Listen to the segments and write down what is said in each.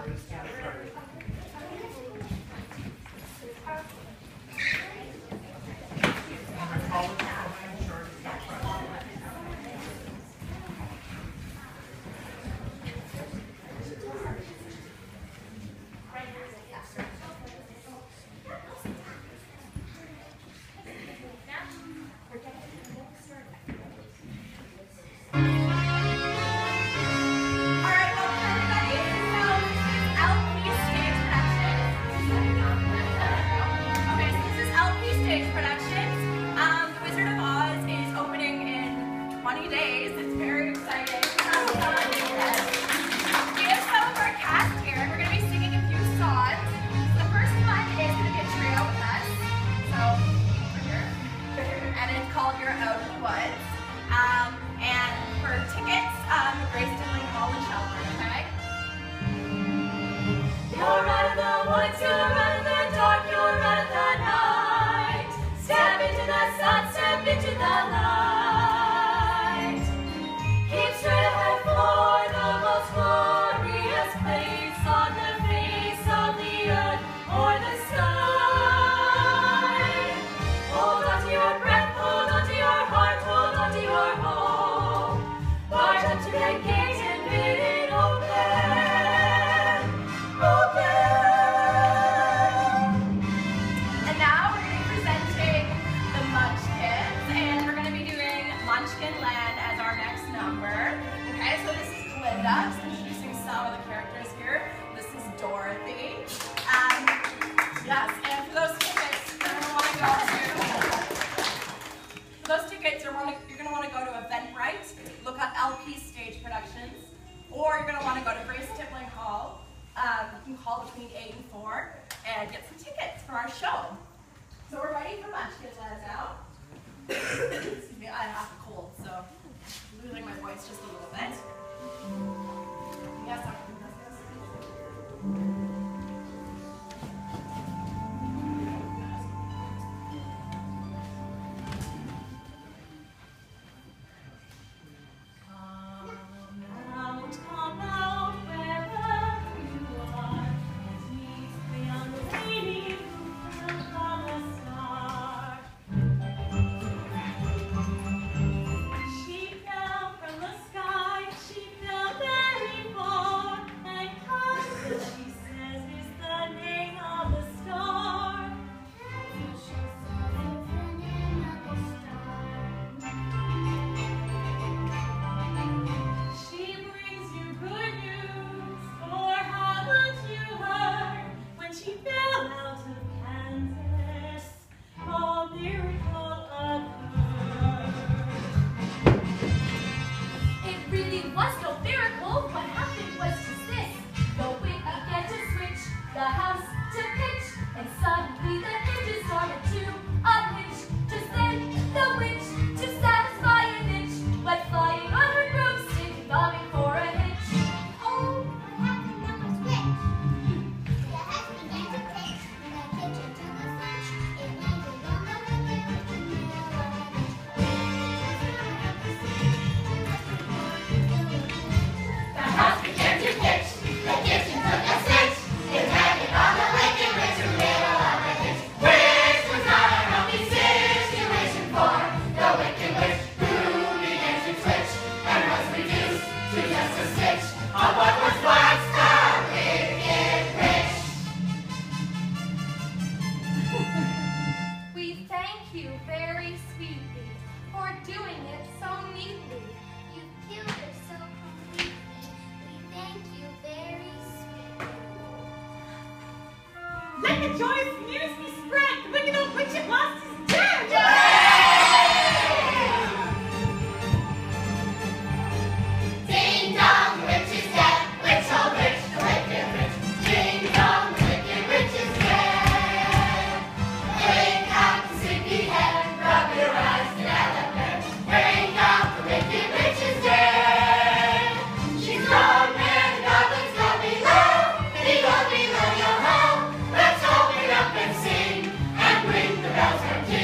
Bells are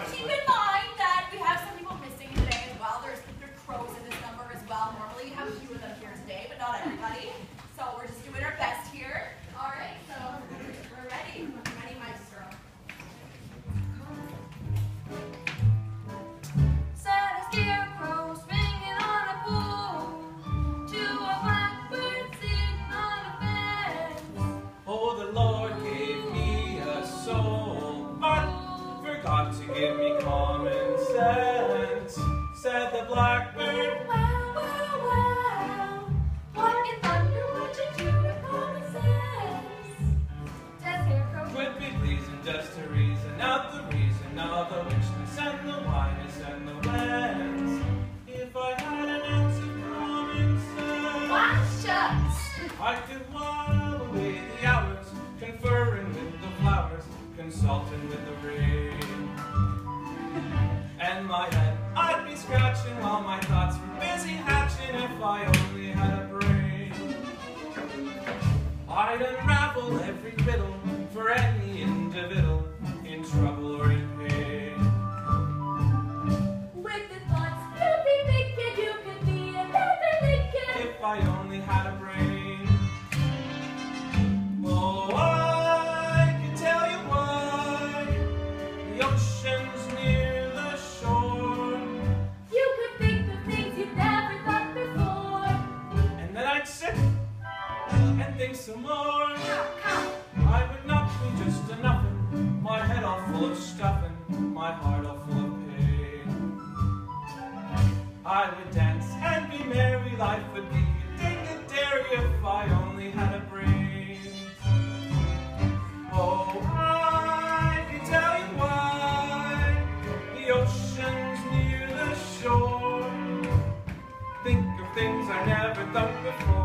Keep in mind that we have some people missing today as well. There's crows in this number as well. Normally you have a few of them here today, but not everybody. So we're just doing our best here. All right, so we're ready. Ready, Maestro. Said a scarecrow swinging on a pole to a blackbird sitting on a fence. Oh, the Lord gave me a soul, but forgot to give me common sense. Said the blackbird, Well, well, well, what in thunder would you do with common sense? Said Scarecrow. quit be pleasing just to reason out the reason of the richness and the winess and the whence. If I had an ounce of common sense, Why, shucks. I could while away the hours, conferring with the flowers, consulting with the rain. And my head I'd be scratching while my thoughts were busy hatching if I only had a brain. I'd unravel every riddle for any individual in trouble or in pain. With the thoughts you'd be thinking, you could be another Lincoln. If I only had a brain. Oh, I can tell you why the ocean's near the shore, You could think of things you've never thought before. and then I'd sit and think some more. I would not be just a nothing, my head all full of stuffing, my heart all full of pain. I would dance and be merry, life would be a ding-a-dairy if I only had a brain. Oh, I can tell you why the ocean's near the shore. Think of things I never thought before.